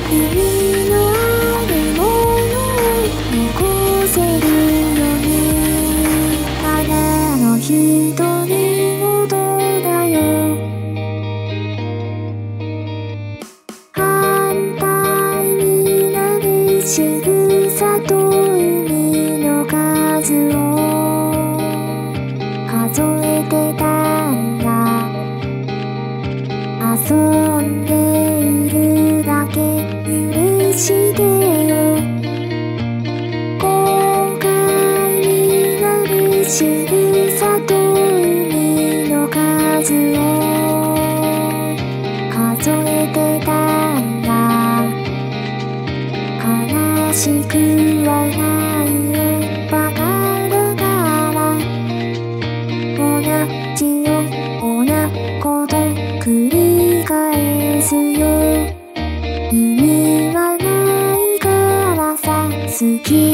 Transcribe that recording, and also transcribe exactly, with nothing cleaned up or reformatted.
意味のあるものを残せるようにただの一人ごとだよ。反対になる仕草と海の数を数えてたんだ。遊んでいるだけ許してよ。後悔になる仕草と海の数を数えてたんだ。悲しくはないよバカだから同じようなこと繰り返すよ。意味はないからさ好き